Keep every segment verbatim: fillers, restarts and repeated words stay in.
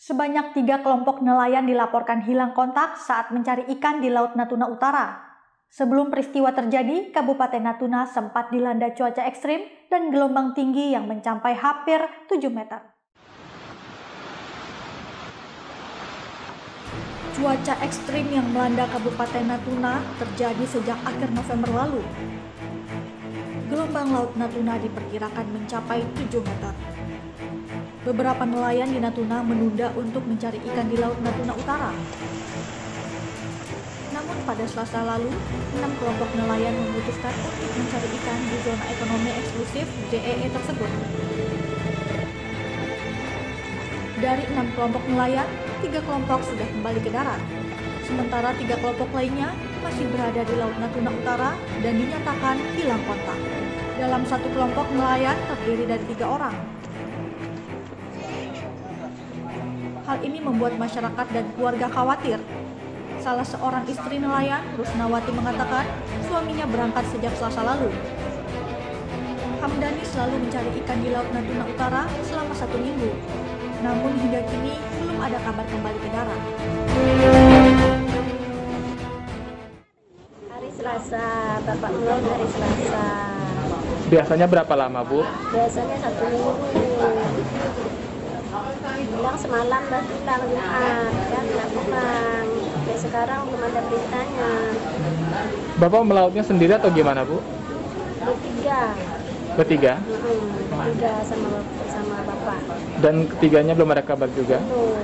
Sebanyak tiga kelompok nelayan dilaporkan hilang kontak saat mencari ikan di Laut Natuna Utara. Sebelum peristiwa terjadi, Kabupaten Natuna sempat dilanda cuaca ekstrim dan gelombang tinggi yang mencapai hampir tujuh meter. Cuaca ekstrim yang melanda Kabupaten Natuna terjadi sejak akhir November lalu. Gelombang Laut Natuna diperkirakan mencapai tujuh meter. Beberapa nelayan di Natuna menunda untuk mencari ikan di Laut Natuna Utara. Namun pada Selasa lalu, enam kelompok nelayan memutuskan untuk mencari ikan di zona ekonomi eksklusif Z E E tersebut. Dari enam kelompok nelayan, tiga kelompok sudah kembali ke darat. Sementara tiga kelompok lainnya masih berada di Laut Natuna Utara dan dinyatakan hilang kontak. Dalam satu kelompok nelayan terdiri dari tiga orang. Hal ini membuat masyarakat dan keluarga khawatir. Salah seorang istri nelayan, Rusnawati, mengatakan suaminya berangkat sejak Selasa lalu. Hamdani selalu mencari ikan di Laut Natuna Utara selama satu minggu. Namun hingga kini belum ada kabar kembali ke darat. Hari Selasa, Bapak pulang hari Selasa. Biasanya berapa lama, Bu? Biasanya satu minggu. Bilang semalam dah pulang Jumat, kan nggak pulang. Sampai sekarang belum ada beritanya. Bapak melautnya sendiri atau gimana, Bu? Bertiga. Bertiga? Hmm, tiga sama sama bapak. Dan ketiganya belum ada kabar juga? Tuh.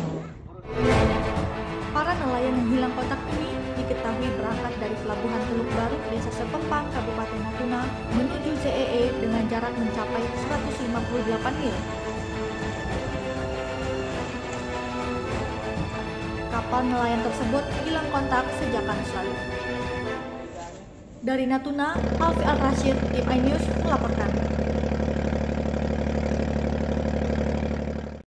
Para nelayan yang hilang kontak ini diketahui berangkat dari Pelabuhan Teluk Baru, Desa Sepempang, Kabupaten Natuna, menuju Z E E dengan jarak mencapai seratus lima puluh delapan mil. Kapal nelayan tersebut hilang kontak sejak Kamis lalu. Dari Natuna, Alfi Al-Rashid, Tim iNews melaporkan.